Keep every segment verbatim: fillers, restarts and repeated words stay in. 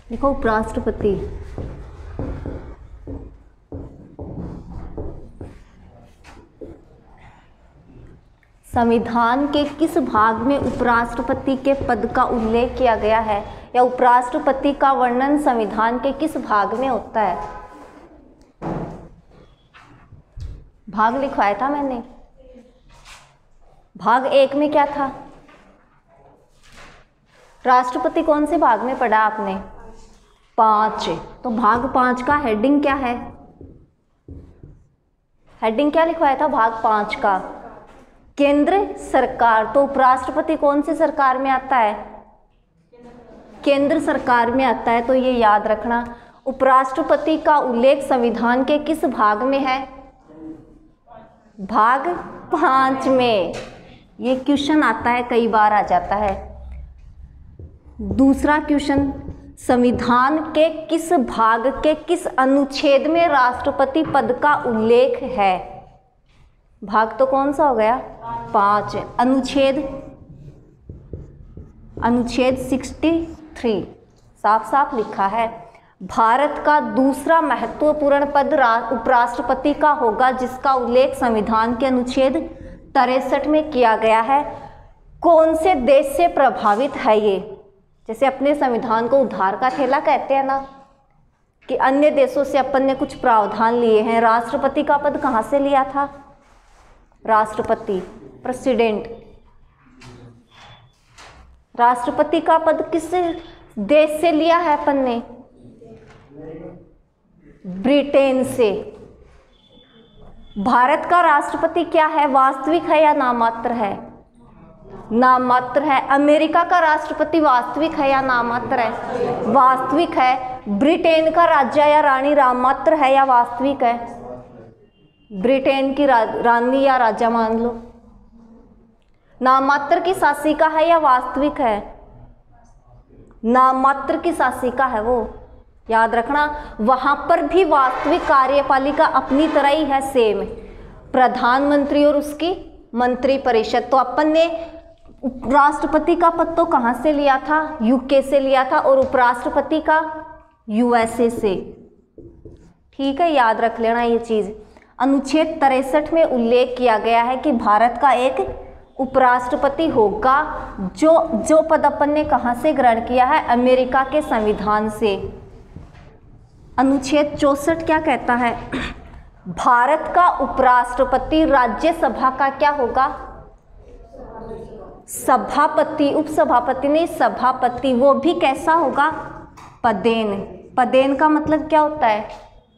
लिखो उपराष्ट्रपति। संविधान के किस भाग में उपराष्ट्रपति के पद का उल्लेख किया गया है, या उपराष्ट्रपति का वर्णन संविधान के किस भाग में होता है? भाग लिखवाया था मैंने। भाग एक में क्या था? राष्ट्रपति कौन से भाग में पढ़ा आपने? पांच। तो भाग पांच का हेडिंग क्या है? हेडिंग क्या लिखवाया था भाग पांच का? केंद्र सरकार। तो उपराष्ट्रपति कौन सी सरकार में आता है? केंद्र सरकार में आता है। तो ये याद रखना। उपराष्ट्रपति का उल्लेख संविधान के किस भाग में है? भाग पांच में। ये क्वेश्चन आता है, कई बार आ जाता है। दूसरा क्वेश्चन, संविधान के किस भाग के किस अनुच्छेद में राष्ट्रपति पद का उल्लेख है? भाग तो कौन सा हो गया? पांच। अनुच्छेद अनुच्छेद तिरसठ साफ साफ लिखा है, भारत का दूसरा महत्वपूर्ण पद उपराष्ट्रपति का होगा, जिसका उल्लेख संविधान के अनुच्छेद तिरसठ में किया गया है। कौन से देश से प्रभावित है ये? जैसे अपने संविधान को उधार का थैला कहते हैं ना, कि अन्य देशों से अपन ने कुछ प्रावधान लिए हैं। राष्ट्रपति का पद कहाँ से लिया था? राष्ट्रपति, प्रेसिडेंट। राष्ट्रपति का पद किस देश से लिया है अपन ने? ब्रिटेन से। भारत का राष्ट्रपति क्या है? वास्तविक है या नामात्र है? नामात्र है। अमेरिका का राष्ट्रपति वास्तविक है या नामात्र है? वास्तविक है। ब्रिटेन का राजा या रानी नामात्र है या वास्तविक है? ब्रिटेन की रा, रानी या राजा मान लो। नामात्र की शासिका है या वास्तविक है? नामात्र की शासिका है वो, याद रखना। वहां पर भी वास्तविक कार्यपालिका अपनी तरह ही है, सेम। प्रधानमंत्री और उसकी मंत्री परिषद। तो अपन ने राष्ट्रपति का पद तो कहां से लिया था? यूके से लिया था, और उपराष्ट्रपति का यूएसए से। ठीक है, याद रख लेना ये चीज। अनुच्छेद तिरसठ में उल्लेख किया गया है कि भारत का एक उपराष्ट्रपति होगा, जो जो पद अपन ने कहां से ग्रहण किया है? अमेरिका के संविधान से। अनुच्छेद चौसठ क्या कहता है? भारत का उपराष्ट्रपति राज्यसभा का क्या होगा? सभापति। उपसभापति नहीं, सभापति। वो भी कैसा होगा? पदेन। पदेन का मतलब क्या होता है?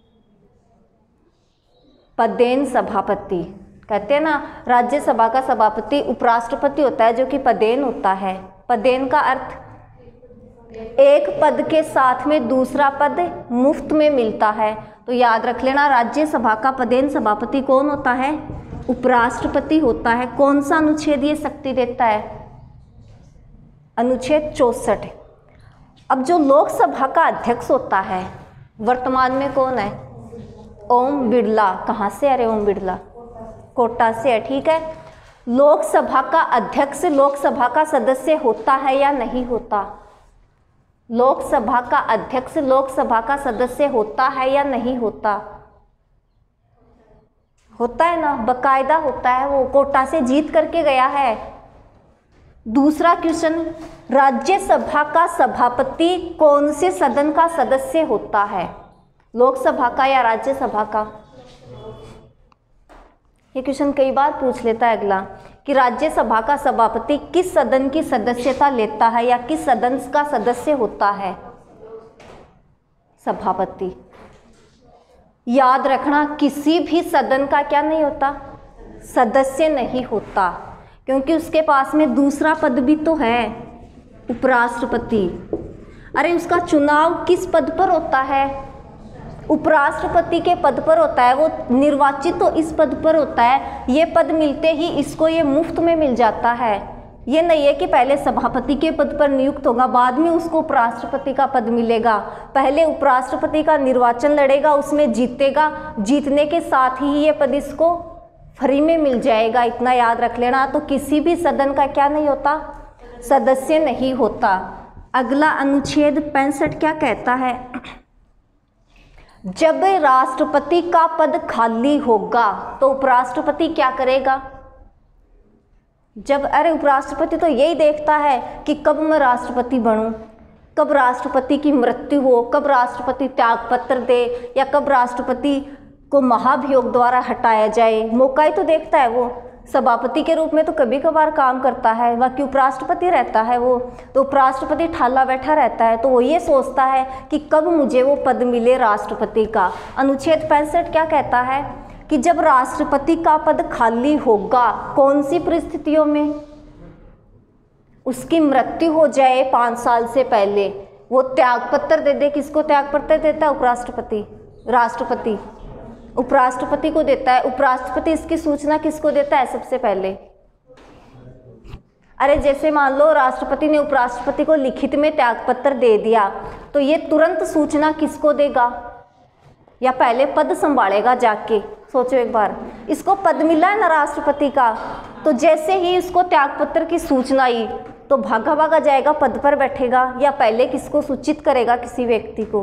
पदेन सभापति कहते हैं ना। राज्यसभा का सभापति उपराष्ट्रपति होता है, जो कि पदेन होता है। पदेन का अर्थ एक पद के साथ में दूसरा पद मुफ्त में मिलता है। तो याद रख लेना, राज्यसभा का पदेन सभापति कौन होता है? उपराष्ट्रपति होता है। कौन सा अनुच्छेद ये शक्ति देता है? अनुच्छेद चौसठ। अब जो लोकसभा का अध्यक्ष होता है वर्तमान में कौन है? ओम बिरला। कहाँ से? अरे ओम बिरला कोटा से है। ठीक है। लोकसभा का अध्यक्ष लोकसभा का सदस्य होता है या नहीं होता? लोकसभा का अध्यक्ष लोकसभा का सदस्य होता है या नहीं होता? होता है ना, बकायदा होता है। वो कोटा से जीत करके गया है। दूसरा क्वेश्चन, राज्यसभा का सभापति कौन से सदन का सदस्य होता है? लोकसभा का या राज्यसभा का? ये क्वेश्चन कई बार पूछ लेता है अगला, कि राज्यसभा का सभापति किस सदन की सदस्यता लेता है या किस सदन का सदस्य होता है? सभापति। याद रखना, किसी भी सदन का क्या नहीं होता? सदस्य नहीं होता, क्योंकि उसके पास में दूसरा पद भी तो है, उपराष्ट्रपति। अरे उसका चुनाव किस पद पर होता है? उपराष्ट्रपति के पद पर होता है। वो निर्वाचित तो इस पद पर होता है। ये पद मिलते ही इसको ये मुफ्त में मिल जाता है। ये नहीं है कि पहले सभापति के पद पर नियुक्त होगा, बाद में उसको उपराष्ट्रपति का पद मिलेगा। पहले उपराष्ट्रपति का निर्वाचन लड़ेगा, उसमें जीतेगा, जीतने के साथ ही ये पद इसको फ्री में मिल जाएगा। इतना याद रख लेना। तो किसी भी सदन का क्या नहीं होता? सदस्य नहीं होता। अगला अनुच्छेद पैंसठ क्या कहता है? जब राष्ट्रपति का पद खाली होगा तो उपराष्ट्रपति क्या करेगा? जब अरे उपराष्ट्रपति तो यही देखता है कि कब मैं राष्ट्रपति बनूं, कब राष्ट्रपति की मृत्यु हो, कब राष्ट्रपति त्यागपत्र दे, या कब राष्ट्रपति को महाभियोग द्वारा हटाया जाए, मौका ही तो देखता है वो। सभापति के रूप में तो कभी कभार काम करता है, बाकी उपराष्ट्रपति रहता है वो, तो उपराष्ट्रपति ठाला बैठा रहता है, तो वो ये सोचता है कि कब मुझे वो पद मिले राष्ट्रपति का। अनुच्छेद पैंसठ क्या कहता है कि जब राष्ट्रपति का पद खाली होगा, कौन सी परिस्थितियों में? उसकी मृत्यु हो जाए पाँच साल से पहले, वो त्यागपत्र दे दे। किसको त्यागपत्र देता है? उपराष्ट्रपति, राष्ट्रपति उपराष्ट्रपति को देता है। उपराष्ट्रपति इसकी सूचना किसको देता है सबसे पहले? अरे जैसे मान लो राष्ट्रपति ने उपराष्ट्रपति को लिखित में त्यागपत्र दे दिया, तो ये तुरंत सूचना किसको देगा? या पहले पद संभालेगा जाके? सोचो एक बार, इसको पद मिला है ना राष्ट्रपति का, तो जैसे ही इसको त्यागपत्र की सूचना आई तो भागा भागा जाएगा, पद पर बैठेगा, या पहले किसको सूचित करेगा? किसी व्यक्ति को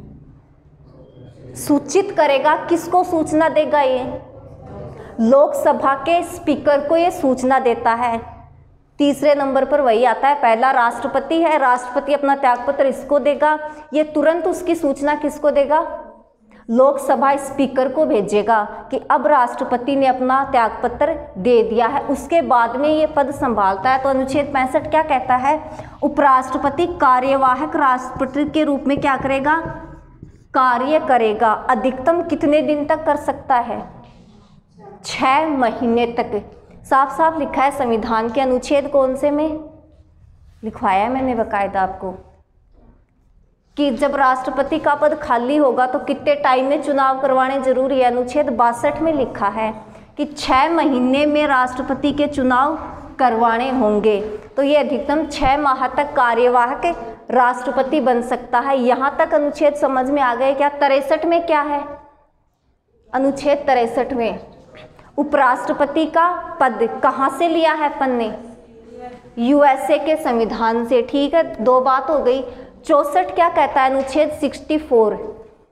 सूचित करेगा। किसको सूचना देगा? ये लोकसभा के स्पीकर को ये सूचना देता है। तीसरे नंबर पर वही आता है, पहला राष्ट्रपति है, राष्ट्रपति अपना त्यागपत्र इसको देगा, ये तुरंत उसकी सूचना किसको देगा? लोकसभा स्पीकर को भेजेगा कि अब राष्ट्रपति ने अपना त्यागपत्र दे दिया है, उसके बाद में ये पद संभालता है। तो अनुच्छेद पैंसठ क्या कहता है? उपराष्ट्रपति कार्यवाहक राष्ट्रपति के रूप में क्या करेगा? कार्य करेगा। अधिकतम कितने दिन तक कर सकता है? छह महीने तक। साफ साफ लिखा है संविधान के अनुच्छेद कौन से में लिखवाया है मैंने बकायदा आपको, कि जब राष्ट्रपति का पद खाली होगा तो कितने टाइम में चुनाव करवाने जरूरी है। अनुच्छेद बासठ में लिखा है कि छः महीने में राष्ट्रपति के चुनाव करवाने होंगे। तो ये अधिकतम छः माह तक कार्यवाहक राष्ट्रपति बन सकता है। यहाँ तक अनुच्छेद समझ में आ गए क्या? तिरसठ में क्या है? अनुच्छेद तिरसठ में उपराष्ट्रपति का पद कहाँ से लिया है अपन ने? यूएसए के संविधान से। ठीक है, दो बात हो गई। चौसठ क्या कहता है? अनुच्छेद चौंसठ,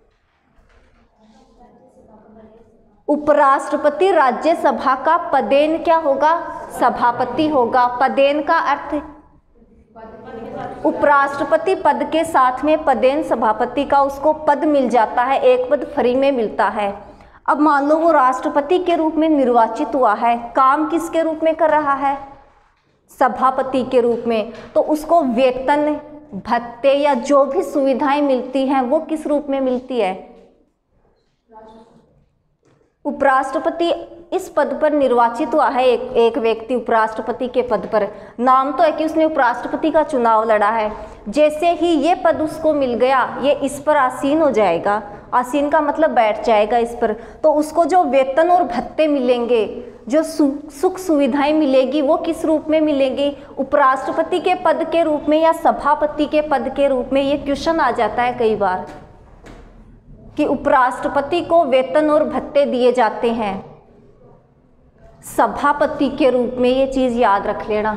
उपराष्ट्रपति राज्यसभा का पदेन क्या होगा? सभापति होगा। पदेन का अर्थ उपराष्ट्रपति पद के साथ में पदेन सभापति का उसको पद मिल जाता है, एक पद फ्री में मिलता है। अब मान लो वो राष्ट्रपति के रूप में निर्वाचित हुआ है, काम किसके रूप में कर रहा है? सभापति के रूप में। तो उसको वेतन, भत्ते या जो भी सुविधाएं मिलती हैं वो किस रूप में मिलती है? उपराष्ट्रपति इस पद पर निर्वाचित हुआ है, एक एक व्यक्ति उपराष्ट्रपति के पद पर, नाम तो है कि उसने उपराष्ट्रपति का चुनाव लड़ा है। जैसे ही ये पद उसको मिल गया, ये इस पर आसीन हो जाएगा। आसीन का मतलब बैठ जाएगा इस पर। तो उसको जो वेतन और भत्ते मिलेंगे, जो सुख सुविधाएं मिलेगी, वो किस रूप में मिलेंगी? उपराष्ट्रपति के पद के रूप में या सभापति के पद के रूप में? ये क्वेश्चन आ जाता है कई बार कि उपराष्ट्रपति को वेतन और भत्ते दिए जाते हैं, सभापति के रूप में। ये चीज याद रख लेना,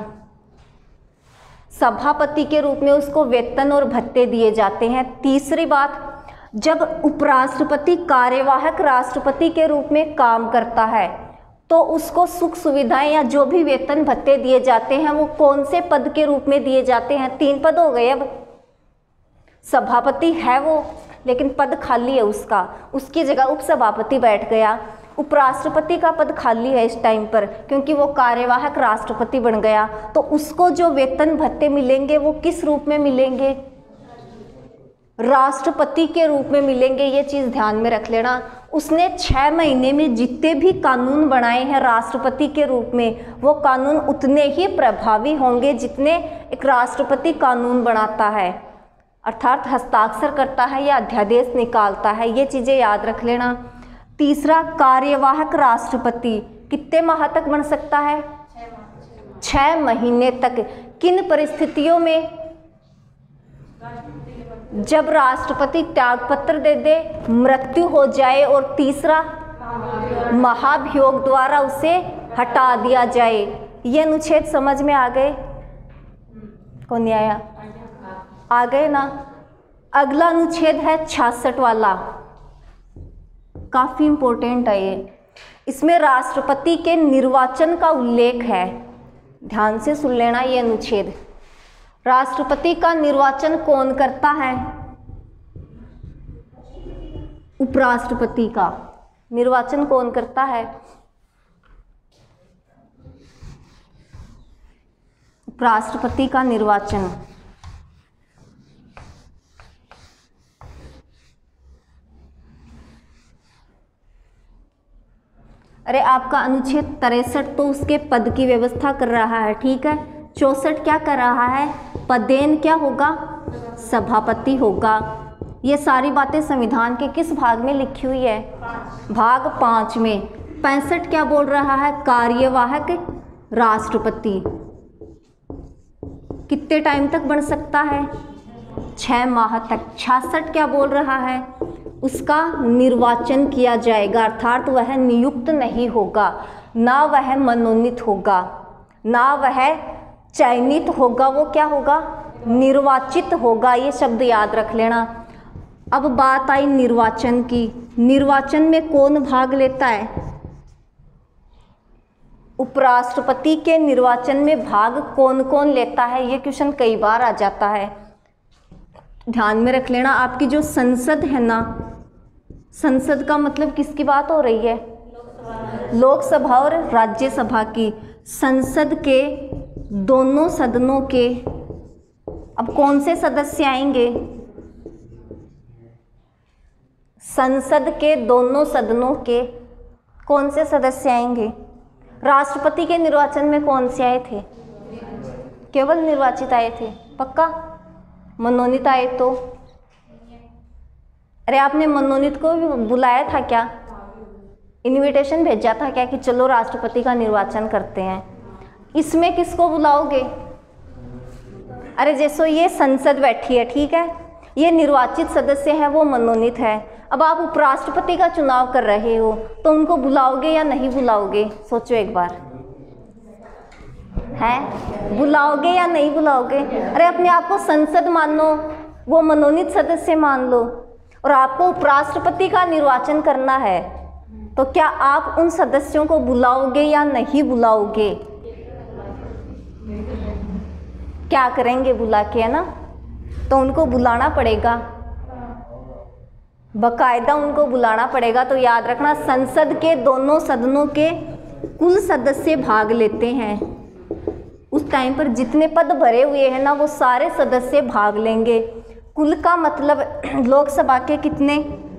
सभापति के रूप में उसको वेतन और भत्ते दिए जाते हैं। तीसरी बात, जब उपराष्ट्रपति कार्यवाहक राष्ट्रपति के रूप में काम करता है तो उसको सुख सुविधाएं या जो भी वेतन भत्ते दिए जाते हैं वो कौन से पद के रूप में दिए जाते हैं? तीन पद हो गए। अब सभापति है वो, लेकिन पद खाली है उसका, उसकी जगह उपसभापति बैठ गया। उपराष्ट्रपति का पद खाली है इस टाइम पर, क्योंकि वो कार्यवाहक राष्ट्रपति बन गया। तो उसको जो वेतन भत्ते मिलेंगे वो किस रूप में मिलेंगे? राष्ट्रपति के रूप में मिलेंगे। ये चीज ध्यान में रख लेना। उसने छह महीने में जितने भी कानून बनाए हैं राष्ट्रपति के रूप में, वो कानून उतने ही प्रभावी होंगे जितने एक राष्ट्रपति कानून बनाता है, अर्थात हस्ताक्षर करता है या अध्यादेश निकालता है। ये चीजें याद रख लेना। तीसरा, कार्यवाहक राष्ट्रपति कितने माह तक बन सकता है? छह महीने तक। किन परिस्थितियों में? जब राष्ट्रपति त्यागपत्र दे दे, मृत्यु हो जाए, और तीसरा महाभियोग द्वारा उसे हटा दिया जाए। ये अनुच्छेद समझ में आ गए? कौन नहीं आया? आ गए ना। अगला अनुच्छेद है छियासठ वाला, काफी इंपॉर्टेंट है ये। इसमें राष्ट्रपति के निर्वाचन का उल्लेख है, ध्यान से सुन लेना ये अनुच्छेद। राष्ट्रपति का निर्वाचन कौन करता है? उपराष्ट्रपति का निर्वाचन कौन करता है? उपराष्ट्रपति का निर्वाचन। अरे आपका अनुच्छेद तिरसठ तो उसके पद की व्यवस्था कर रहा है, ठीक है। चौसठ क्या कर रहा है? पदेन क्या होगा? सभापति होगा। ये सारी बातें संविधान के किस भाग में लिखी हुई है? भाग पाँच में। पैंसठ क्या बोल रहा है? कार्यवाहक राष्ट्रपति कितने टाइम तक बन सकता है? छः माह तक। छियासठ क्या बोल रहा है? उसका निर्वाचन किया जाएगा, अर्थात वह नियुक्त नहीं होगा, ना वह मनोनीत होगा, ना वह चयनित होगा, वो क्या होगा? निर्वाचित होगा। ये शब्द याद रख लेना। अब बात आई निर्वाचन की। निर्वाचन में कौन भाग लेता है? उपराष्ट्रपति के निर्वाचन में भाग कौन कौन लेता है? ये क्वेश्चन कई बार आ जाता है, ध्यान में रख लेना। आपकी जो संसद है ना, संसद का मतलब किसकी बात हो रही है? लोकसभा और राज्यसभा की। संसद के दोनों सदनों के अब कौन से सदस्य आएंगे? संसद के दोनों सदनों के कौन से सदस्य आएंगे? राष्ट्रपति के निर्वाचन में कौन से आए थे? केवल निर्वाचित आए थे, पक्का? मनोनीत आए तो? अरे आपने मनोनीत को भी बुलाया था क्या? इनविटेशन भेजा था क्या कि चलो राष्ट्रपति का निर्वाचन करते हैं? इसमें किसको बुलाओगे? अरे जैसो ये संसद बैठी है, ठीक है, ये निर्वाचित सदस्य है, वो मनोनीत है। अब आप उपराष्ट्रपति का चुनाव कर रहे हो तो उनको बुलाओगे या नहीं बुलाओगे? सोचो एक बार, है बुलाओगे या नहीं बुलाओगे? अरे अपने आप को संसद मानो, वो मनोनीत सदस्य मान लो, और आपको उपराष्ट्रपति का निर्वाचन करना है, तो क्या आप उन सदस्यों को बुलाओगे या नहीं बुलाओगे? क्या करेंगे बुला के, है ना? तो उनको बुलाना पड़ेगा, बकायदा उनको बुलाना पड़ेगा। तो याद रखना, संसद के दोनों सदनों के कुल सदस्य भाग लेते हैं। उस टाइम पर जितने पद भरे हुए हैं ना, वो सारे सदस्य भाग लेंगे। कुल का मतलब लोकसभा के कितने?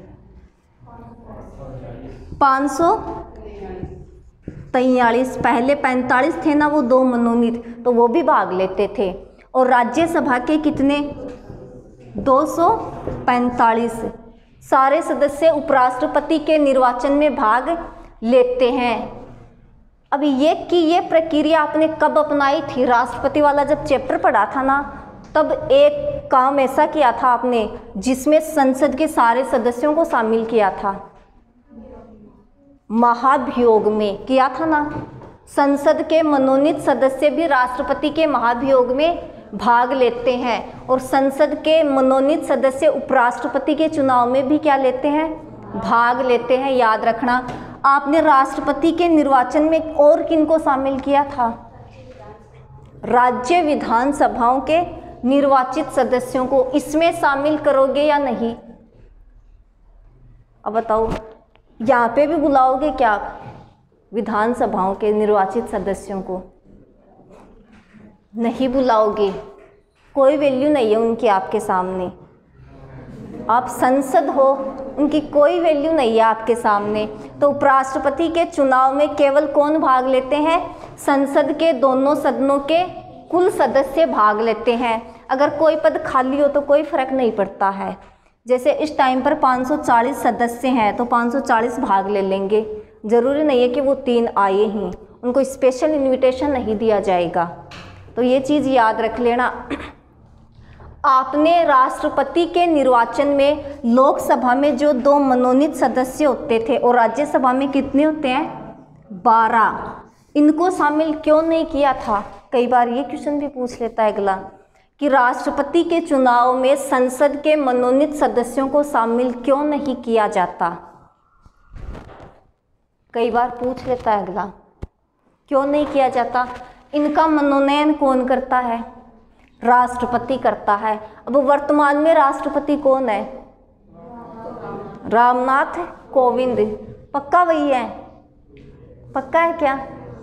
पाँच सौ तैंतालीस। पहले पैंतालीस थे ना, वो दो मनोनीत, तो वो भी भाग लेते थे। और राज्यसभा के कितने? दो सौ पैंतालीस। सारे सदस्य उपराष्ट्रपति के निर्वाचन में भाग लेते हैं। अब ये कि ये प्रक्रिया आपने कब अपनाई थी? राष्ट्रपति वाला जब चैप्टर पढ़ा था ना, तब एक काम ऐसा किया था आपने जिसमें संसद के सारे सदस्यों को शामिल किया था। महाभियोग में किया था ना। संसद के मनोनीत सदस्य भी राष्ट्रपति के महाभियोग में भाग लेते हैं, और संसद के मनोनीत सदस्य उपराष्ट्रपति के चुनाव में भी क्या लेते हैं? भाग लेते हैं। याद रखना, आपने राष्ट्रपति के निर्वाचन में और किनको शामिल किया था? राज्य विधानसभाओं के निर्वाचित सदस्यों को। इसमें शामिल करोगे या नहीं? अब बताओ, यहाँ पे भी बुलाओगे क्या आप विधानसभाओं के निर्वाचित सदस्यों को? नहीं बुलाओगे, कोई वैल्यू नहीं है उनकी आपके सामने। आप संसद हो, उनकी कोई वैल्यू नहीं है आपके सामने। तो उपराष्ट्रपति के चुनाव में केवल कौन भाग लेते हैं? संसद के दोनों सदनों के कुल सदस्य भाग लेते हैं। अगर कोई पद खाली हो तो कोई फर्क नहीं पड़ता है। जैसे इस टाइम पर पाँच सौ चालीस सदस्य हैं तो पाँच सौ चालीस भाग ले लेंगे। ज़रूरी नहीं है कि वो तीन आए ही, उनको स्पेशल इनविटेशन नहीं दिया जाएगा। तो ये चीज़ याद रख लेना। आपने राष्ट्रपति के निर्वाचन में लोकसभा में जो दो मनोनीत सदस्य होते थे और राज्यसभा में कितने होते हैं? बारह। इनको शामिल क्यों नहीं किया था? कई बार ये क्वेश्चन भी पूछ लेता है अगला कि राष्ट्रपति के चुनाव में संसद के मनोनीत सदस्यों को शामिल क्यों नहीं किया जाता? कई बार पूछ लेता है अगला, क्यों नहीं किया जाता? इनका मनोनयन कौन करता है? राष्ट्रपति करता है। अब वर्तमान में राष्ट्रपति कौन है? रामनाथ कोविंद। पक्का वही है? पक्का है क्या?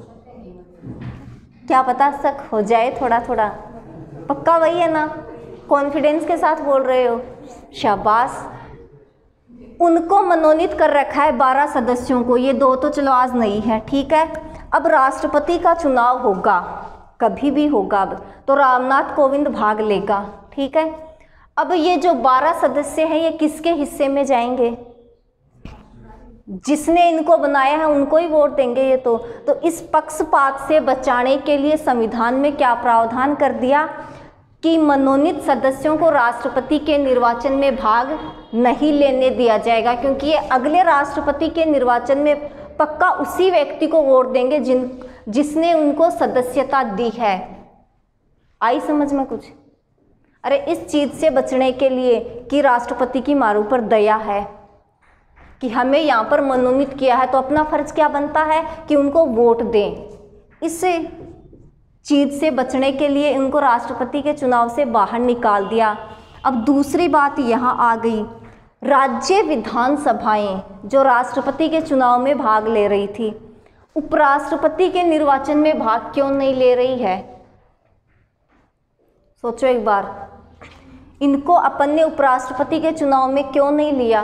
क्या पता शक हो जाए थोड़ा थोड़ा। पक्का वही है ना? कॉन्फिडेंस के साथ बोल रहे हो, शाबाश। उनको मनोनीत कर रखा है बारह सदस्यों को, ये दो तो चलो आज नहीं है, ठीक है। अब राष्ट्रपति का चुनाव होगा, कभी भी होगा, अब तो रामनाथ कोविंद भाग लेगा, ठीक है। अब ये जो बारह सदस्य हैं ये किसके हिस्से में जाएंगे? जिसने इनको बनाया है उनको ही वोट देंगे ये तो। तो इस पक्षपात से बचाने के लिए संविधान में क्या प्रावधान कर दिया कि मनोनीत सदस्यों को राष्ट्रपति के निर्वाचन में भाग नहीं लेने दिया जाएगा, क्योंकि ये अगले राष्ट्रपति के निर्वाचन में पक्का उसी व्यक्ति को वोट देंगे जिन जिसने उनको सदस्यता दी है। आई समझ में कुछ? अरे इस चीज से बचने के लिए कि राष्ट्रपति की मारू पर दया है कि हमें यहाँ पर मनोनीत किया है तो अपना फर्ज क्या बनता है कि उनको वोट दें। इस चीज से बचने के लिए उनको राष्ट्रपति के चुनाव से बाहर निकाल दिया। अब दूसरी बात यहाँ आ गई, राज्य विधानसभाएं जो राष्ट्रपति के चुनाव में भाग ले रही थी, उपराष्ट्रपति के निर्वाचन में भाग क्यों नहीं ले रही है? सोचो एक बार, इनको अपन ने उपराष्ट्रपति के चुनाव में क्यों नहीं लिया?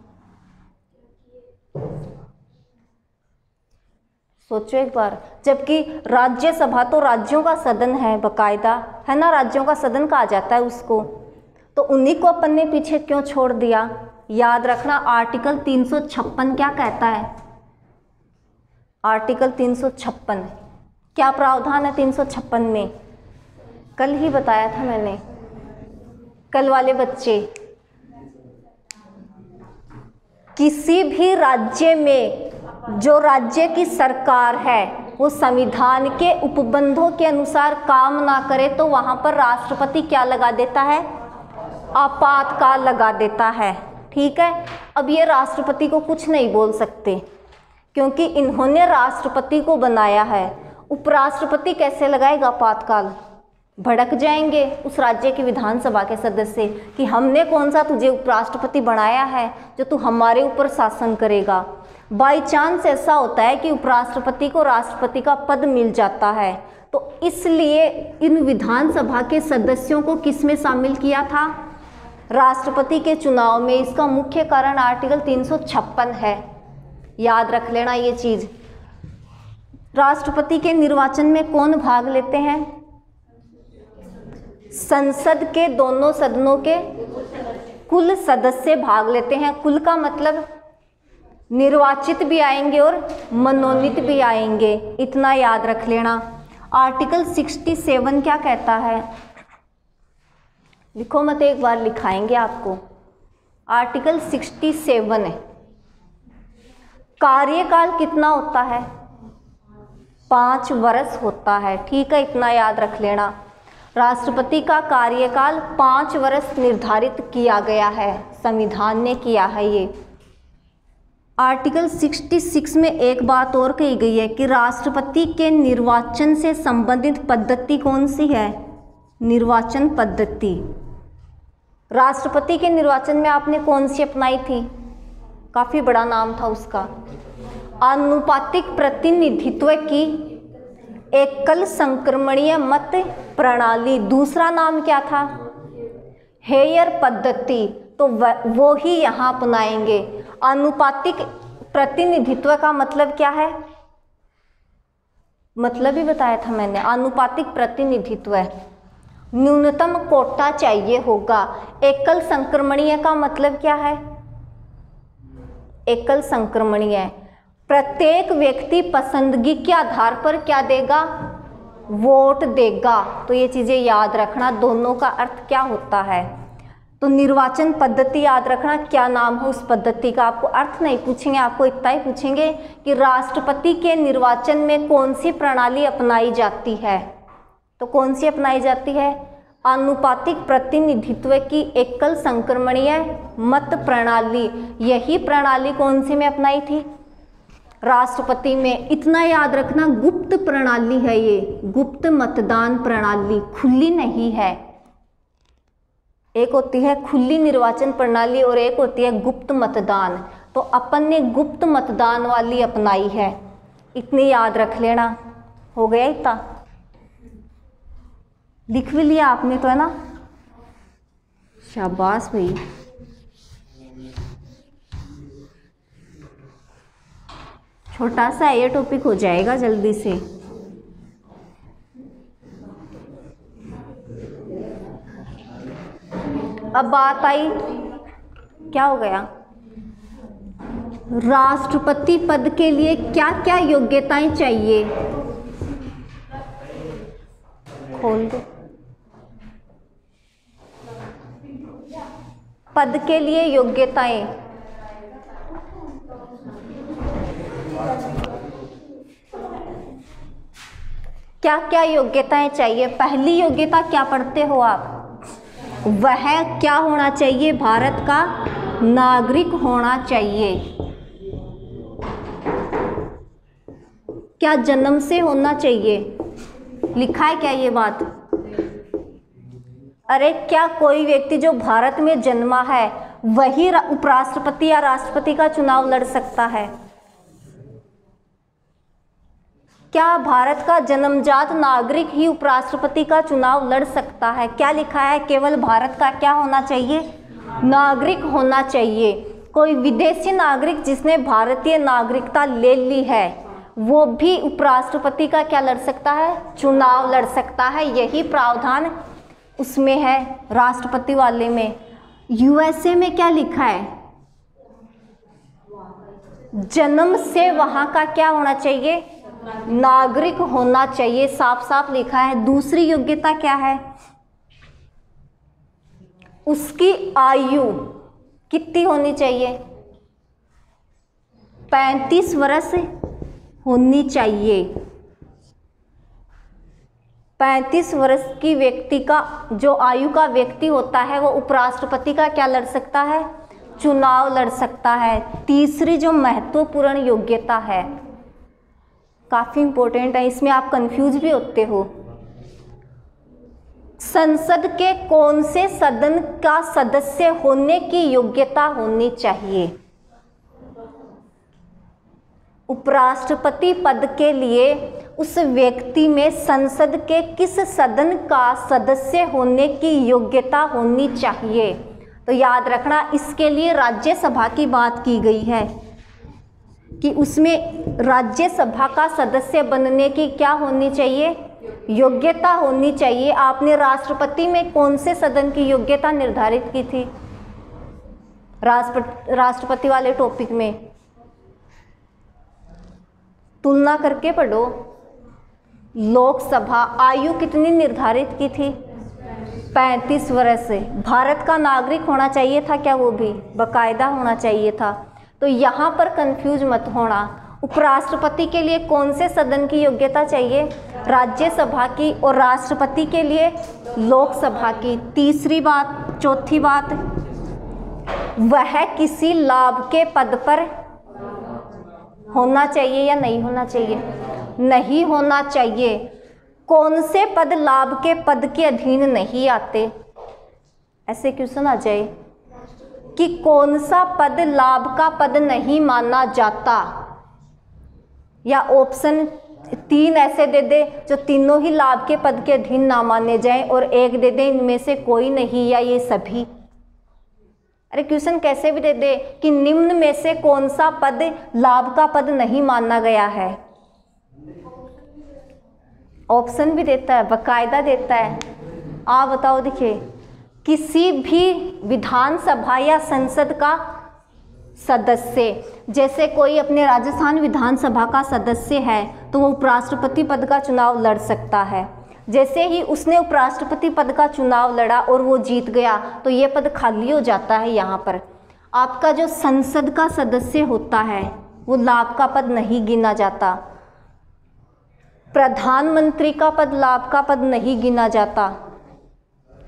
सोचो एक बार, जबकि राज्यसभा तो राज्यों का सदन है बकायदा, है ना, राज्यों का सदन कहा जाता है उसको, तो उन्हीं को अपन ने पीछे क्यों छोड़ दिया? याद रखना आर्टिकल तीन सौ छप्पन क्या कहता है? आर्टिकल तीन सौ छप्पन क्या प्रावधान है तीन सौ छप्पन में? कल ही बताया था मैंने। कल वाले बच्चे, किसी भी राज्य में जो राज्य की सरकार है वो संविधान के उपबंधों के अनुसार काम ना करे तो वहां पर राष्ट्रपति क्या लगा देता है? आपातकाल लगा देता है, ठीक है। अब ये राष्ट्रपति को कुछ नहीं बोल सकते क्योंकि इन्होंने राष्ट्रपति को बनाया है। उपराष्ट्रपति कैसे लगाएगा आपातकाल? भड़क जाएंगे उस राज्य की विधानसभा के सदस्य कि हमने कौन सा तुझे उपराष्ट्रपति बनाया है जो तू हमारे ऊपर शासन करेगा। बाई चांस ऐसा होता है कि उपराष्ट्रपति को राष्ट्रपति का पद मिल जाता है, तो इसलिए इन विधानसभा के सदस्यों को किस में शामिल किया था? राष्ट्रपति के चुनाव में। इसका मुख्य कारण आर्टिकल तीन सौ छप्पन है, याद रख लेना ये चीज। राष्ट्रपति के निर्वाचन में कौन भाग लेते हैं? संसद के दोनों सदनों के कुल सदस्य भाग लेते हैं। कुल का मतलब निर्वाचित भी आएंगे और मनोनीत भी आएंगे, इतना याद रख लेना। आर्टिकल सड़सठ क्या कहता है? लिखो मत, एक बार लिखाएंगे आपको। आर्टिकल सड़सठ है, कार्यकाल कितना होता है? पाँच वर्ष होता है, ठीक है, इतना याद रख लेना। राष्ट्रपति का कार्यकाल पाँच वर्ष निर्धारित किया गया है, संविधान ने किया है ये। आर्टिकल छियासठ में एक बात और कही गई है कि राष्ट्रपति के निर्वाचन से संबंधित पद्धति कौन सी है? निर्वाचन पद्धति। राष्ट्रपति के निर्वाचन में आपने कौन सी अपनाई थी? काफी बड़ा नाम था उसका, आनुपातिक प्रतिनिधित्व की एकल संक्रमणीय मत प्रणाली। दूसरा नाम क्या था? हेयर पद्धति। तो वो ही यहाँ अपनाएंगे। आनुपातिक प्रतिनिधित्व का मतलब क्या है? मतलब ही बताया था मैंने, आनुपातिक प्रतिनिधित्व है, न्यूनतम कोटा चाहिए होगा। एकल संक्रमणीय का मतलब क्या है? एकल संक्रमणीय, प्रत्येक व्यक्ति पसंदगी के आधार पर क्या देगा? वोट देगा। तो ये चीजें याद रखना, दोनों का अर्थ क्या होता है। तो निर्वाचन पद्धति याद रखना, क्या नाम है उस पद्धति का। आपको अर्थ नहीं पूछेंगे, आपको इतना ही पूछेंगे कि राष्ट्रपति के निर्वाचन में कौन सी प्रणाली अपनाई जाती है। तो कौन सी अपनाई जाती है? आनुपातिक प्रतिनिधित्व की एकल संक्रमणीय मत प्रणाली, यही प्रणाली कौन सी में अपनाई थी? राष्ट्रपति में। इतना याद रखना, गुप्त प्रणाली है ये, गुप्त मतदान प्रणाली, खुली नहीं है। एक होती है खुली निर्वाचन प्रणाली और एक होती है गुप्त मतदान। तो अपन ने गुप्त मतदान वाली अपनाई है, इतनी याद रख लेना। हो गया इतना? लिख भी लिया आपने तो, है ना? शाबाश भाई। छोटा सा ये टॉपिक हो जाएगा जल्दी से। अब बात आई, क्या हो गया? राष्ट्रपति पद के लिए क्या क्या योग्यताएं चाहिए? खोल दो। पद के लिए योग्यताएं, क्या क्या योग्यताएं चाहिए? पहली योग्यता क्या पढ़ते हो आप? वह क्या होना चाहिए? भारत का नागरिक होना चाहिए। क्या जन्म से होना चाहिए? लिखा है क्या ये बात? अरे क्या कोई व्यक्ति जो भारत में जन्मा है वही उपराष्ट्रपति या राष्ट्रपति का चुनाव लड़ सकता है? क्या भारत का जन्मजात नागरिक ही उपराष्ट्रपति का चुनाव लड़ सकता है? क्या लिखा है? केवल भारत का क्या होना चाहिए? नागरिक होना चाहिए। कोई विदेशी नागरिक जिसने भारतीय नागरिकता ले ली है वो भी उपराष्ट्रपति का क्या लड़ सकता है? चुनाव लड़ सकता है। यही प्रावधान उसमें है, राष्ट्रपति वाले में। यूएसए में क्या लिखा है? जन्म से वहां का क्या होना चाहिए? नागरिक होना चाहिए, साफ साफ लिखा है। दूसरी योग्यता क्या है? उसकी आयु कितनी होनी चाहिए? पैंतीस वर्ष होनी चाहिए। पैंतीस वर्ष की व्यक्ति का जो आयु का व्यक्ति होता है वो उपराष्ट्रपति का क्या लड़ सकता है? चुनाव लड़ सकता है। तीसरी जो महत्वपूर्ण योग्यता है, काफी इंपॉर्टेंट है, इसमें आप कंफ्यूज भी होते हो। संसद के कौन से सदन का सदस्य होने की योग्यता होनी चाहिए? उपराष्ट्रपति पद के लिए उस व्यक्ति में संसद के किस सदन का सदस्य होने की योग्यता होनी चाहिए? तो याद रखना, इसके लिए राज्यसभा की बात की गई है कि उसमें राज्यसभा का सदस्य बनने की क्या होनी चाहिए? योग्यता होनी चाहिए। आपने राष्ट्रपति में कौन से सदन की योग्यता निर्धारित की थी? राष्ट्रपति राष्ट्रपति वाले टॉपिक में तुलना करके पढ़ो। लोकसभा आयु कितनी निर्धारित की थी? पैंतीस वर्ष से। भारत का नागरिक होना चाहिए था क्या? वो भी बाकायदा होना चाहिए था। तो यहाँ पर कंफ्यूज मत होना। उपराष्ट्रपति के लिए कौन से सदन की योग्यता चाहिए? राज्यसभा की, और राष्ट्रपति के लिए लोकसभा की। तीसरी बात, चौथी बात, वह किसी लाभ के पद पर होना चाहिए या नहीं होना चाहिए? नहीं होना चाहिए। कौन से पद लाभ के पद के अधीन नहीं आते? ऐसे क्वेश्चन आ जाए कि कौन सा पद लाभ का पद नहीं माना जाता, या ऑप्शन तीन ऐसे दे दे जो तीनों ही लाभ के पद के अधीन ना माने जाएं, और एक दे दे इनमें से कोई नहीं या ये सभी। अरे क्वेश्चन कैसे भी दे दे कि निम्न में से कौन सा पद लाभ का पद नहीं माना गया है। ऑप्शन भी देता है, बकायदा देता है। आप बताओ, देखिए, किसी भी विधानसभा या संसद का सदस्य, जैसे कोई अपने राजस्थान विधानसभा का सदस्य है तो वो उपराष्ट्रपति पद का चुनाव लड़ सकता है। जैसे ही उसने उपराष्ट्रपति पद का चुनाव लड़ा और वो जीत गया तो ये पद खाली हो जाता है। यहाँ पर आपका जो संसद का सदस्य होता है वो लाभ का पद नहीं गिना जाता। प्रधानमंत्री का पद लाभ का पद नहीं गिना जाता।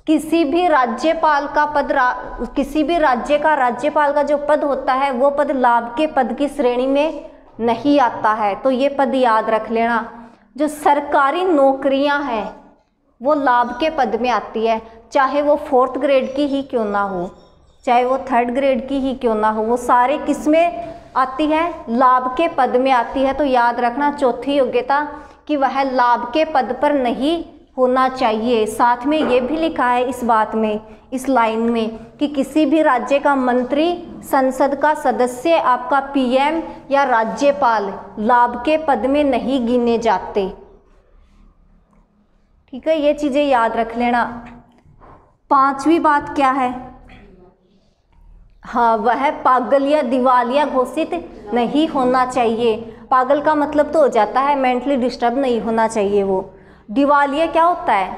किसी भी राज्यपाल का पद रा, किसी भी राज्य का राज्यपाल का जो पद होता है वो पद लाभ के पद की श्रेणी में नहीं आता है। तो ये पद याद रख लेना। जो सरकारी नौकरियां हैं वो लाभ के पद में आती है, चाहे वो फोर्थ ग्रेड की ही क्यों ना हो, चाहे वो थर्ड ग्रेड की ही क्यों ना हो, वो सारे किस में आती है? लाभ के पद में आती है। तो याद रखना चौथी योग्यता कि वह लाभ के पद पर नहीं होना चाहिए। साथ में ये भी लिखा है इस बात में, इस लाइन में, कि किसी भी राज्य का मंत्री, संसद का सदस्य, आपका पीएम या राज्यपाल लाभ के पद में नहीं गिने जाते। ठीक है, ये चीजें याद रख लेना। पांचवी बात क्या है? हाँ, वह पागल या दिवालिया घोषित नहीं होना चाहिए। पागल का मतलब तो हो जाता है मेंटली डिस्टर्ब नहीं होना चाहिए। वो दिवालिया क्या होता है?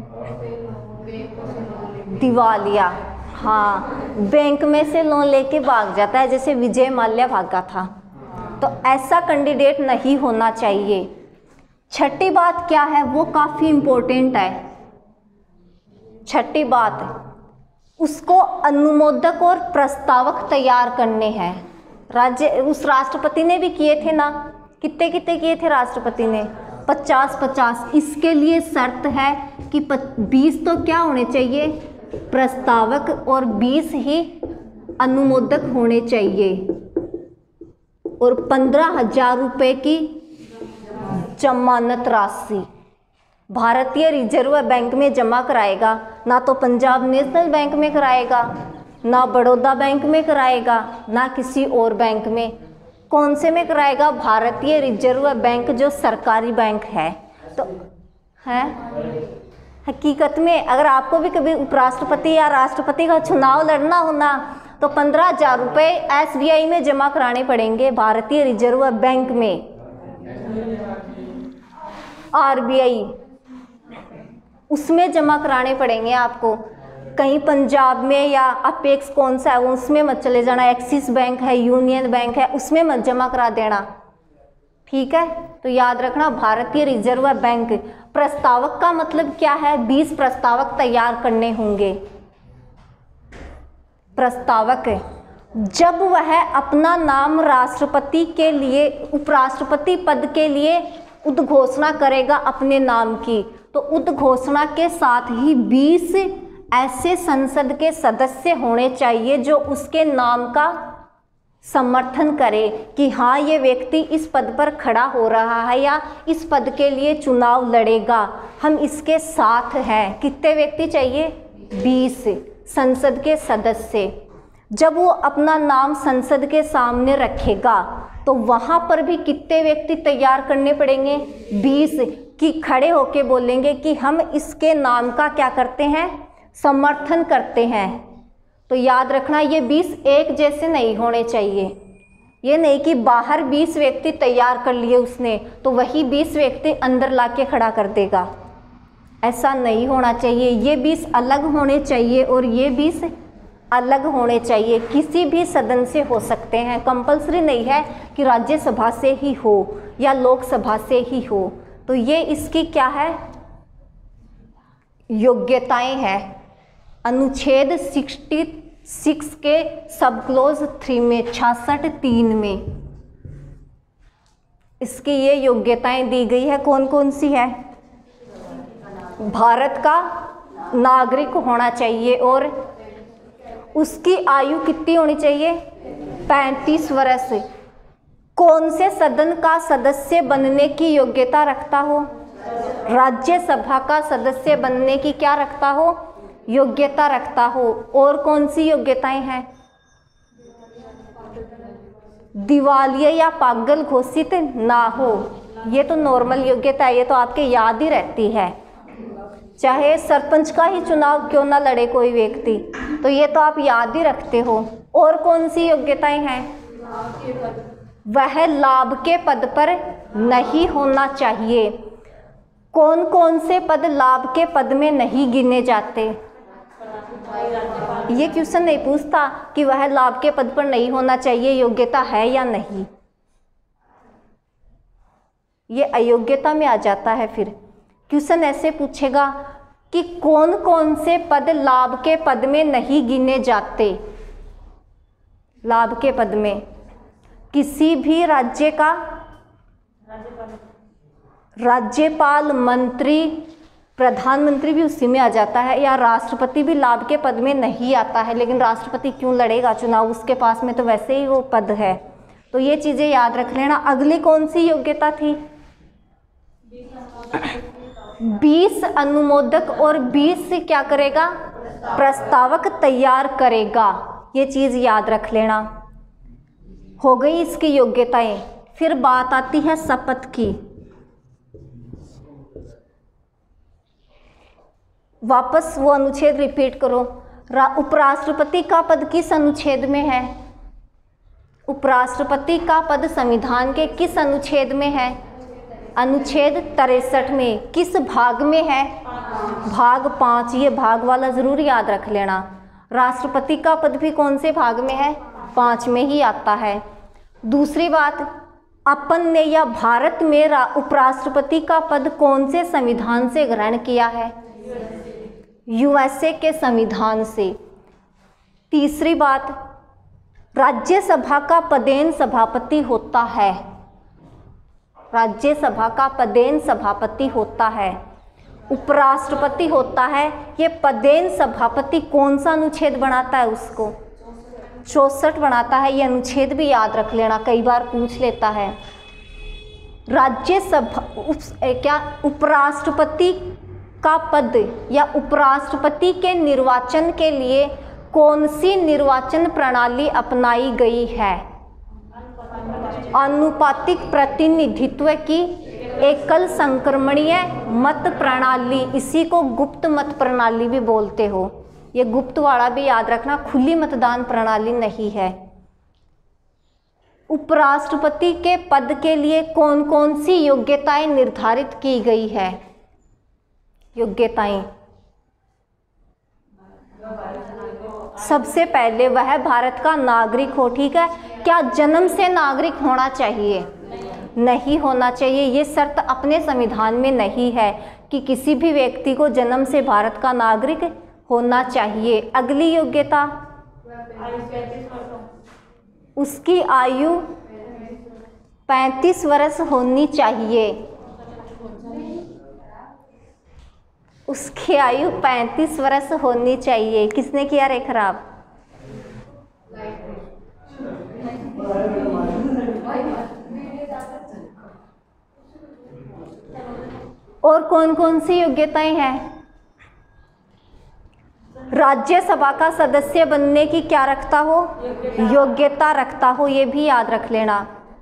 दिवालिया, हाँ, बैंक में से लोन लेके भाग जाता है, जैसे विजय माल्या भागा था। तो ऐसा कैंडिडेट नहीं होना चाहिए। छठी बात क्या है? वो काफी इंपॉर्टेंट है। छठी बात, उसको अनुमोदक और प्रस्तावक तैयार करने हैं। राज्य उस राष्ट्रपति ने भी किए थे ना, कितने कितने किए थे राष्ट्रपति ने? पचास पचास। इसके लिए शर्त है कि बीस तो क्या होने चाहिए? प्रस्तावक, और बीस ही अनुमोदक होने चाहिए, और पंद्रह हजार रुपये की जमानत राशि भारतीय रिजर्व बैंक में जमा कराएगा। ना तो पंजाब नेशनल बैंक में कराएगा, ना बड़ौदा बैंक में कराएगा, ना किसी और बैंक में। कौन से में कराएगा? भारतीय रिजर्व बैंक, जो सरकारी बैंक है। तो है हकीकत में अगर आपको भी कभी उपराष्ट्रपति या राष्ट्रपति का चुनाव लड़ना हो ना, तो पंद्रह हजार रुपये एस बी आई में जमा कराने पड़ेंगे, भारतीय रिजर्व बैंक में। आर बी आई उसमें जमा कराने पड़ेंगे आपको। कहीं पंजाब में या अपेक्स कौन सा है वो, उसमें मत चले जाना। एक्सिस बैंक है, यूनियन बैंक है, उसमें मत जमा करा देना। ठीक है, तो याद रखना भारतीय रिजर्व बैंक। प्रस्तावक का मतलब क्या है? बीस प्रस्तावक तैयार करने होंगे। प्रस्तावक जब वह अपना नाम राष्ट्रपति के लिए, उपराष्ट्रपति पद के लिए उद्घोषणा करेगा अपने नाम की, तो उद्घोषणा के साथ ही बीस ऐसे संसद के सदस्य होने चाहिए जो उसके नाम का समर्थन करे कि हाँ, ये व्यक्ति इस पद पर खड़ा हो रहा है या इस पद के लिए चुनाव लड़ेगा, हम इसके साथ हैं। कितने व्यक्ति चाहिए? बीस संसद के सदस्य। जब वो अपना नाम संसद के सामने रखेगा तो वहाँ पर भी कितने व्यक्ति तैयार करने पड़ेंगे? बीस, कि खड़े होके बोलेंगे कि हम इसके नाम का क्या करते हैं? समर्थन करते हैं। तो याद रखना ये बीस एक जैसे नहीं होने चाहिए। ये नहीं कि बाहर बीस व्यक्ति तैयार कर लिए उसने तो वही बीस व्यक्ति अंदर लाके खड़ा कर देगा, ऐसा नहीं होना चाहिए। ये बीस अलग होने चाहिए और ये बीस अलग होने चाहिए। किसी भी सदन से हो सकते हैं, कंपलसरी नहीं है कि राज्यसभा से ही हो या लोकसभा से ही हो। तो ये इसकी क्या है? योग्यताएं हैं। अनुच्छेद छियासठ के सब क्लोज थ्री में, छियासठ तीन में इसकी ये योग्यताएं दी गई है। कौन कौन सी है? भारत का नागरिक होना चाहिए और उसकी आयु कितनी होनी चाहिए? पैंतीस वर्ष। कौन से सदन का सदस्य बनने की योग्यता रखता हो? राज्यसभा का सदस्य बनने की क्या रखता हो? योग्यता रखता हो। और कौन सी योग्यताएं हैं? दिवालिया या पागल घोषित ना हो, ये तो नॉर्मल योग्यता है, ये तो आपके याद ही रहती है। चाहे सरपंच का ही चुनाव क्यों ना लड़े कोई व्यक्ति, तो ये तो आप याद ही रखते हो। और कौन सी योग्यताएं हैं? वह लाभ के पद पर नहीं होना चाहिए। कौन कौन से पद लाभ के पद में नहीं गिने जाते? ये क्वेश्चन नहीं पूछता कि वह लाभ के पद पर नहीं होना चाहिए, योग्यता है या नहीं। ये अयोग्यता में आ जाता है। फिर क्वेश्चन ऐसे पूछेगा कि कौन कौन से पद लाभ के पद में नहीं गिने जाते। लाभ के पद में किसी भी राज्य का राज्यपाल, मंत्री, प्रधानमंत्री भी उसी में आ जाता है, या राष्ट्रपति भी लाभ के पद में नहीं आता है, लेकिन राष्ट्रपति क्यों लड़ेगा चुनाव, उसके पास में तो वैसे ही वो पद है। तो ये चीजें याद रख लेना। अगली कौन सी योग्यता थी? बीस अनुमोदक और बीस क्या करेगा? प्रस्तावक तैयार करेगा। ये चीज याद रख लेना। हो गई इसकी योग्यताएं। फिर बात आती है शपथ की। वापस वो अनुच्छेद रिपीट करो। उपराष्ट्रपति का पद किस अनुच्छेद में है? उपराष्ट्रपति का पद संविधान के किस अनुच्छेद में है? अनुच्छेद तिरसठ में। किस भाग में है? भाग पाँच। ये भाग वाला जरूर याद रख लेना। राष्ट्रपति का पद भी कौन से भाग में है? पाँच में ही आता है। दूसरी बात, अपन ने या भारत में उपराष्ट्रपति का पद कौन से संविधान से ग्रहण किया है? यूएसए के संविधान से। तीसरी बात, राज्यसभा का पदेन सभापति होता है। राज्यसभा का पदेन सभापति होता है। उपराष्ट्रपति होता है। ये पदेन सभापति कौन सा अनुच्छेद बनाता है? उसको चौसठ बनाता है। ये अनुच्छेद भी याद रख लेना, कई बार पूछ लेता है। राज्यसभा उप, क्या उपराष्ट्रपति का पद या उपराष्ट्रपति के निर्वाचन के लिए कौन सी निर्वाचन प्रणाली अपनाई गई है? आनुपातिक प्रतिनिधित्व की एकल संक्रमणीय मत प्रणाली। इसी को गुप्त मत प्रणाली भी बोलते हो। ये गुप्त वाला भी याद रखना, खुली मतदान प्रणाली नहीं है। उपराष्ट्रपति के पद के लिए कौन कौन सी योग्यताएं निर्धारित की गई है? योग्यताएं, सबसे पहले वह भारत का नागरिक हो। ठीक है, क्या जन्म से नागरिक होना चाहिए? नहीं होना चाहिए। ये शर्त अपने संविधान में नहीं है कि किसी भी व्यक्ति को जन्म से भारत का नागरिक होना चाहिए। अगली योग्यता, उसकी आयु पैंतीस वर्ष होनी चाहिए। उसकी आयु पैंतीस वर्ष होनी चाहिए। किसने किया रे खराब? और कौन कौन सी योग्यताएं हैं? राज्यसभा का सदस्य बनने की क्या रखता हो? योग्यता रखता हो। ये भी याद रख लेना।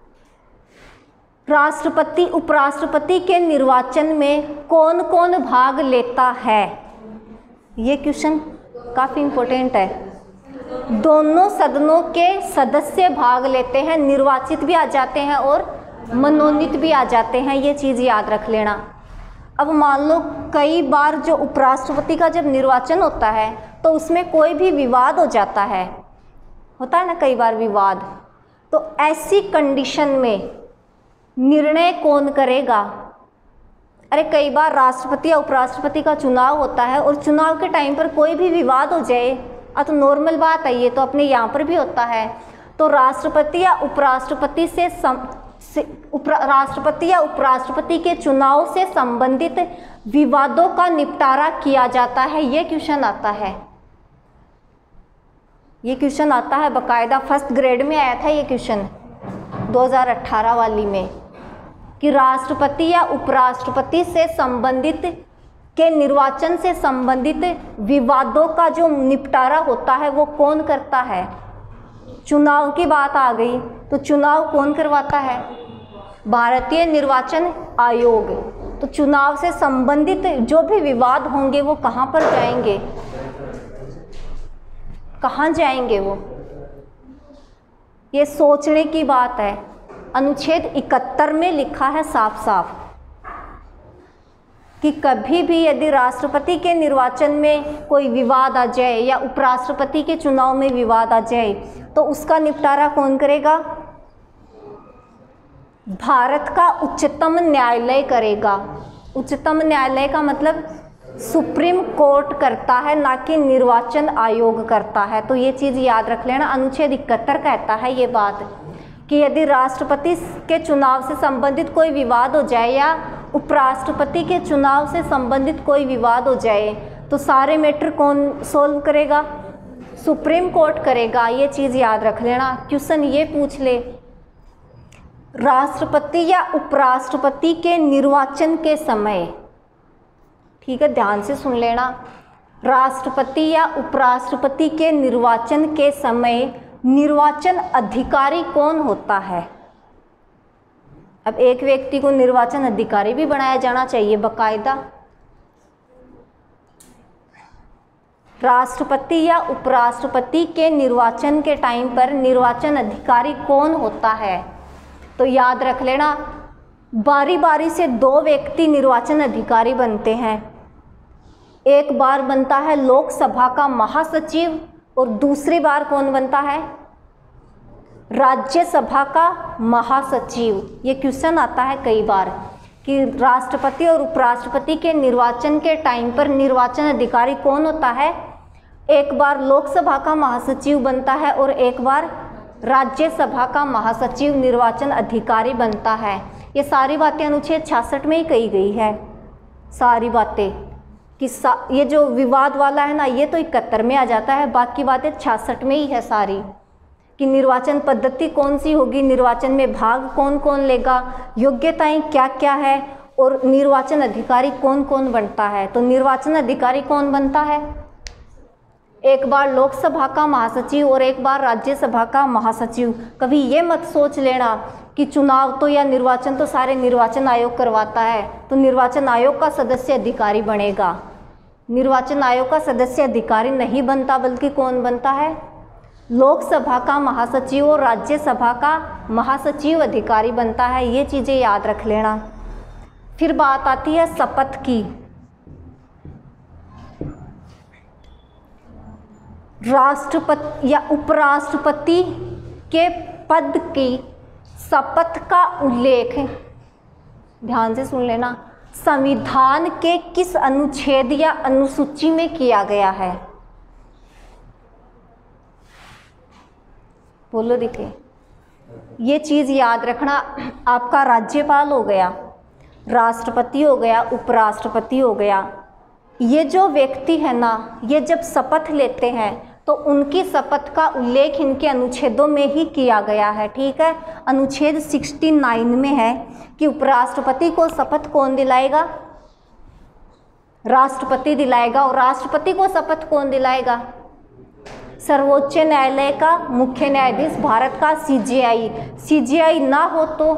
राष्ट्रपति उपराष्ट्रपति के निर्वाचन में कौन कौन भाग लेता है? ये क्वेश्चन काफ़ी इम्पोर्टेंट है। दोनों सदनों के सदस्य भाग लेते हैं, निर्वाचित भी आ जाते हैं और मनोनीत भी आ जाते हैं। ये चीज़ याद रख लेना। अब मान लो कई बार जो उपराष्ट्रपति का जब निर्वाचन होता है तो उसमें कोई भी विवाद हो जाता है, होता है ना कई बार विवाद, तो ऐसी कंडीशन में निर्णय कौन करेगा? अरे कई बार राष्ट्रपति या उपराष्ट्रपति का चुनाव होता है और चुनाव के टाइम पर कोई भी विवाद हो जाए, अब तो नॉर्मल बात है, ये तो अपने यहाँ पर भी होता है। तो राष्ट्रपति या उपराष्ट्रपति से सम से उपरा राष्ट्रपति या उपराष्ट्रपति के चुनाव से संबंधित विवादों का निपटारा किया जाता है। ये क्वेश्चन आता है, ये क्वेश्चन आता है बकायदा, फर्स्ट ग्रेड में आया था ये क्वेश्चन दो हज़ार अठारह वाली में, कि राष्ट्रपति या उपराष्ट्रपति से संबंधित के निर्वाचन से संबंधित विवादों का जो निपटारा होता है वो कौन करता है? चुनाव की बात आ गई तो चुनाव कौन करवाता है? भारतीय निर्वाचन आयोग। तो चुनाव से संबंधित जो भी विवाद होंगे वो कहाँ पर जाएंगे? कहाँ जाएंगे वो? ये सोचने की बात है। अनुच्छेद इकहत्तर में लिखा है साफ साफ कि कभी भी यदि राष्ट्रपति के निर्वाचन में कोई विवाद आ जाए या उपराष्ट्रपति के चुनाव में विवाद आ जाए तो उसका निपटारा कौन करेगा? भारत का उच्चतम न्यायालय करेगा। उच्चतम न्यायालय का मतलब सुप्रीम कोर्ट करता है, ना कि निर्वाचन आयोग करता है। तो ये चीज़ याद रख लेना। अनुच्छेद इकहत्तर कहता है ये बात कि यदि राष्ट्रपति के चुनाव से संबंधित कोई विवाद हो जाए या उपराष्ट्रपति के चुनाव से संबंधित कोई विवाद हो जाए तो सारे मैटर कौन सॉल्व करेगा? सुप्रीम कोर्ट करेगा। ये चीज़ याद रख लेना। क्वेश्चन ये पूछ ले, राष्ट्रपति या उपराष्ट्रपति के निर्वाचन के समय, ठीक है ध्यान से सुन लेना, राष्ट्रपति या उपराष्ट्रपति के निर्वाचन के समय निर्वाचन अधिकारी कौन होता है? अब एक व्यक्ति को निर्वाचन अधिकारी भी बनाया जाना चाहिए बाकायदा। राष्ट्रपति या उपराष्ट्रपति के निर्वाचन के टाइम पर निर्वाचन अधिकारी कौन होता है? तो याद रख लेना, बारी बारी से दो व्यक्ति निर्वाचन अधिकारी बनते हैं। एक बार बनता है लोकसभा का महासचिव और दूसरी बार कौन बनता है? राज्यसभा का महासचिव। ये क्वेश्चन आता है कई बार कि राष्ट्रपति और उपराष्ट्रपति के निर्वाचन के टाइम पर निर्वाचन अधिकारी कौन होता है? एक बार लोकसभा का महासचिव बनता है और एक बार राज्यसभा का महासचिव निर्वाचन अधिकारी बनता है। ये सारी बातें अनुच्छेद छियासठ में ही कही गई है। सारी बातें कि सा, ये जो विवाद वाला है ना, ये तो इकहत्तर में आ जाता है, बाकी बातें छियासठ में ही है सारी, कि निर्वाचन पद्धति कौन सी होगी, निर्वाचन में भाग कौन कौन लेगा, योग्यताएं क्या क्या है और निर्वाचन अधिकारी कौन कौन बनता है। तो निर्वाचन अधिकारी कौन बनता है? एक बार लोकसभा का महासचिव और एक बार राज्यसभा का महासचिव। कभी ये मत सोच लेना कि चुनाव तो या निर्वाचन तो सारे निर्वाचन आयोग करवाता है, तो निर्वाचन आयोग का सदस्य अधिकारी बनेगा। निर्वाचन आयोग का सदस्य अधिकारी नहीं बनता, बल्कि कौन बनता है? लोकसभा का महासचिव और राज्यसभा का महासचिव अधिकारी बनता है। ये चीज़ें याद रख लेना। फिर बात आती है शपथ की। राष्ट्रपति या उपराष्ट्रपति के पद की शपथ का उल्लेख, ध्यान से सुन लेना, संविधान के किस अनुच्छेद या अनुसूची में किया गया है? बोलो देखिए। ये चीज़ याद रखना। आपका राज्यपाल हो गया, राष्ट्रपति हो गया, उपराष्ट्रपति हो गया। ये जो व्यक्ति है ना, ये जब शपथ लेते हैं तो उनकी शपथ का उल्लेख इनके अनुच्छेदों में ही किया गया है। ठीक है, अनुच्छेद उनहत्तर में है कि उपराष्ट्रपति को शपथ कौन दिलाएगा? राष्ट्रपति दिलाएगा। और राष्ट्रपति को शपथ कौन दिलाएगा? सर्वोच्च न्यायालय का मुख्य न्यायाधीश, भारत का सीजेआई। सीजेआई ना हो तो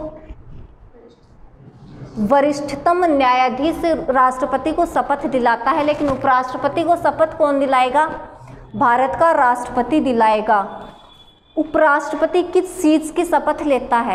वरिष्ठतम न्यायाधीश राष्ट्रपति को शपथ दिलाता है, लेकिन उपराष्ट्रपति को शपथ कौन दिलाएगा? भारत का राष्ट्रपति दिलाएगा। उपराष्ट्रपति किस चीज की शपथ लेता है?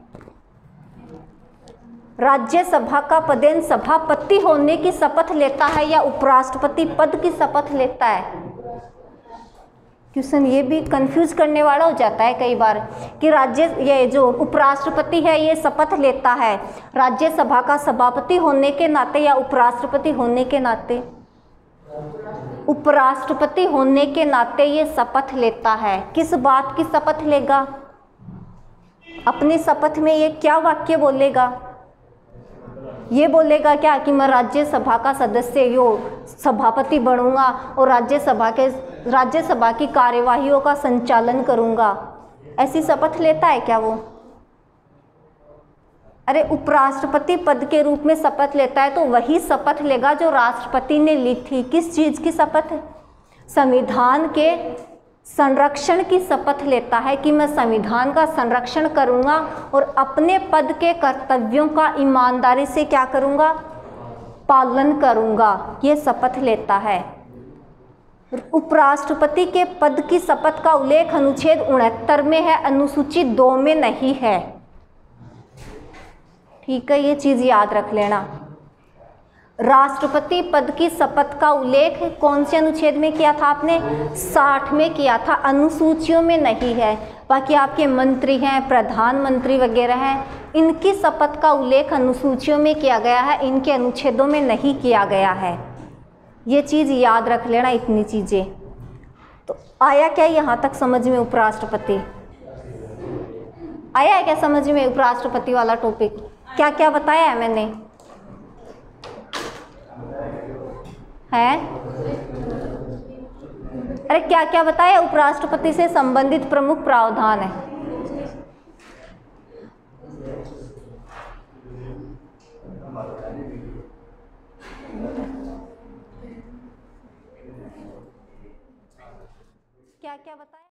राज्यसभा का पदेन सभापति होने की शपथ लेता है या उपराष्ट्रपति पद की शपथ लेता है? क्वेश्चन ये भी कंफ्यूज करने वाला हो जाता है कई बार कि राज्य ये जो उपराष्ट्रपति है ये शपथ लेता है राज्यसभा का सभापति होने के नाते या उपराष्ट्रपति होने के नाते? उपराष्ट्रपति होने के नाते ये शपथ लेता है। किस बात की शपथ लेगा? अपनी शपथ में ये क्या वाक्य बोलेगा? ये बोलेगा क्या कि मैं राज्यसभा का सदस्य यो सभापति बनूंगा और राज्यसभा के राज्यसभा की कार्यवाहियों का संचालन करूंगा। ऐसी शपथ लेता है क्या वो? अरे उपराष्ट्रपति पद के रूप में शपथ लेता है तो वही शपथ लेगा जो राष्ट्रपति ने ली थी। किस चीज़ की शपथ? संविधान के संरक्षण की शपथ लेता है कि मैं संविधान का संरक्षण करूंगा और अपने पद के कर्तव्यों का ईमानदारी से क्या करूंगा? पालन करूंगा। ये शपथ लेता है। उपराष्ट्रपति के पद की शपथ का उल्लेख अनुच्छेद उनहत्तर में है, अनुसूची दो में नहीं है। ठीक है, ये चीज याद रख लेना। राष्ट्रपति पद की शपथ का उल्लेख कौन से अनुच्छेद में किया था आपने? साठ में किया था, अनुसूचियों में नहीं है। बाकी आपके मंत्री हैं, प्रधानमंत्री वगैरह हैं, इनकी शपथ का उल्लेख अनुसूचियों में किया गया है, इनके अनुच्छेदों में नहीं किया गया है। ये चीज़ याद रख लेना, इतनी चीज़ें। तो आया क्या यहाँ तक समझ में उपराष्ट्रपति? आया है क्या समझ में उपराष्ट्रपति वाला टॉपिक? क्या क्या बताया है मैंने? है अरे क्या क्या बताया? उपराष्ट्रपति से संबंधित प्रमुख प्रावधान है। क्या क्या बताया?